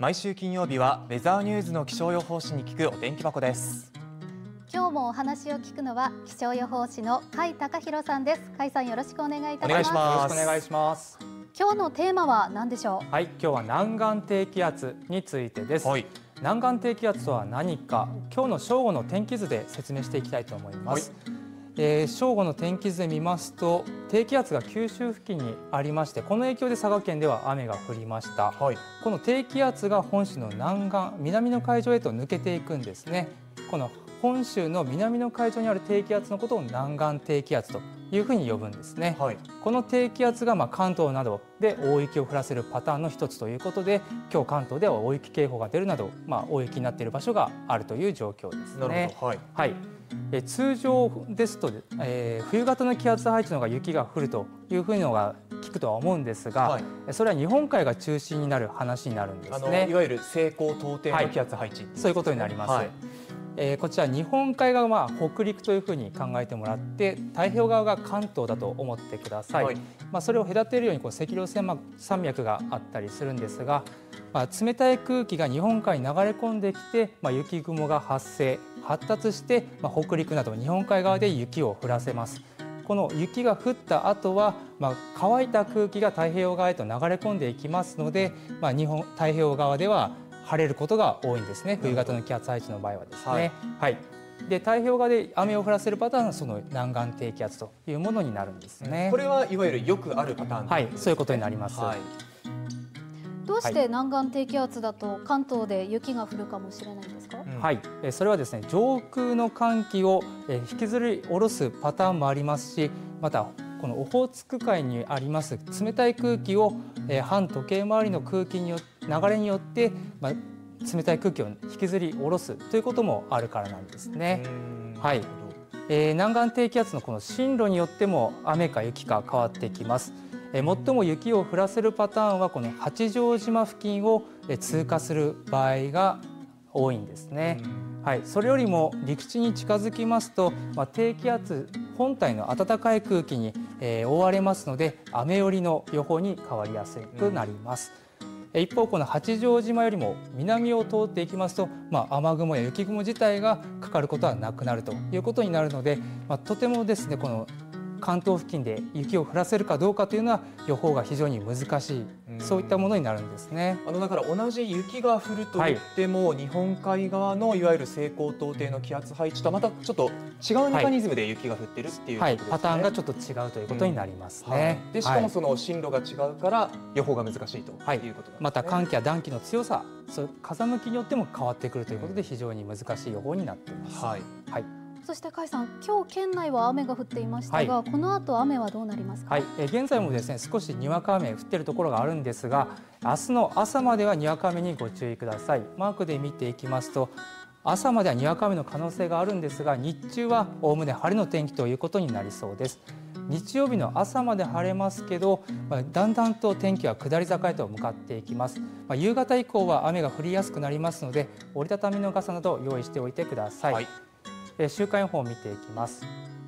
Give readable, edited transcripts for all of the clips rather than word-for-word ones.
毎週金曜日はウェザーニューズの気象予報士に聞くお天気箱です。 今日もお話を聞くのは気象予報士の甲斐隆弘さんです。甲斐さん、よろしくお願いいたします。 お願いします。 よろしくお願いします。 今日のテーマは何でしょう。 はい、今日は南岸低気圧についてです。 はい、 南岸低気圧とは何か、今日の正午の天気図で説明していきたいと思います。正午の天気図で見ますと、低気圧が九州付近にありまして、この影響で佐賀県では雨が降りました。 はい、 この低気圧が本州の南岸、南の海上へと抜けていくんですね。この本州の南の海上にある低気圧のことを南岸低気圧というふうに呼ぶんですね。 はい、 この低気圧が関東などで大雪を降らせるパターンの一つということで、今日関東では大雪警報が出るなど、大雪になっている場所があるという状況ですね。 なるほど。 はい、通常ですと、冬型の気圧配置の方が雪が降るというふうのが聞くとは思うんですが、それは日本海が中心になる話になるんですね。 いわゆる西高東低の気圧配置、 そういうことになります。こちら日本海側は北陸というふうに考えてもらって、太平洋側が関東だと思ってください。それを隔てるように赤稜山脈があったりするんですが、冷たい空気が日本海に流れ込んできて、雪雲が発達して、北陸など日本海側で雪を降らせます。この雪が降った後は、乾いた空気が太平洋側へと流れ込んでいきますので、太平洋側では晴れることが多いんですね。冬型の気圧配置の場合はですね。で、太平洋側で雨を降らせるパターンはその南岸低気圧というものになるんですね。 これはいわゆるよくあるパターンですね。 そういうことになります。 どうして南岸低気圧だと関東で雪が降るかもしれないんですか。 それはですね、上空の寒気を引きずり下ろすパターンもありますし、またこのオホーツク海にあります冷たい空気を反時計回りの空気に流れによって冷たい空気を引きずり下ろすということもあるからなんですね。南岸低気圧のこの進路によっても雨か雪か変わってきます。最も雪を降らせるパターンはこの八丈島付近を通過する場合が多いんですね。それよりも陸地に近づきますと、低気圧本体の暖かい空気に覆われますので、雨寄りの予報に変わりやすくなります。一方、この八丈島よりも南を通っていきますと、雨雲や雪雲自体がかかることはなくなるということになるので、とてもですね、この関東付近で雪を降らせるかどうかというのは予報が非常に難しい、そういったものになるんですね。 だから同じ雪が降るといっても、日本海側のいわゆる西高東低の気圧配置とはまたちょっと違うメカニズムで雪が降ってるっていうことですね。 パターンがちょっと違うということになりますね。 でしかもその進路が違うから予報が難しいということなんですね。 また寒気や暖気の強さ、風向きによっても変わってくるということで、非常に難しい予報になっています。 そして甲斐さん、今日県内は雨が降っていましたが、この後雨はどうなりますか。 現在もですね、少しにわか雨降っているところがあるんですが、明日の朝まではにわか雨にご注意ください。マークで見ていきますと、朝まではにわか雨の可能性があるんですが、日中はおおむね晴れの天気ということになりそうです。日曜日の朝まで晴れますけど、だんだんと天気は下り坂へと向かっていきます。夕方以降は雨が降りやすくなりますので、折りたたみの傘など用意しておいてください。週間予報を見ていきます。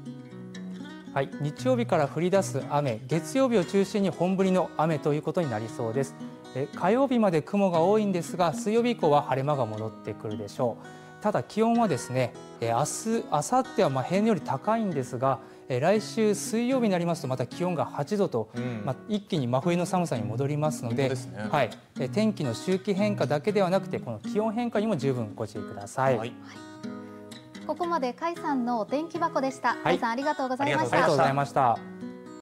日曜日から降り出す雨、月曜日を中心に本降りの雨ということになりそうです。火曜日まで雲が多いんですが、水曜日以降は晴れ間が戻ってくるでしょう。ただ気温はですね、明日、明後日は平年より高いんですが、来週水曜日になりますとまた気温が8度と、一気に真冬の寒さに戻りますので、天気の周期変化だけではなくて、この気温変化にも十分ご注意ください。 ここまで甲斐さんのお天気箱でした。甲斐さん、ありがとうございました。 ありがとうございました。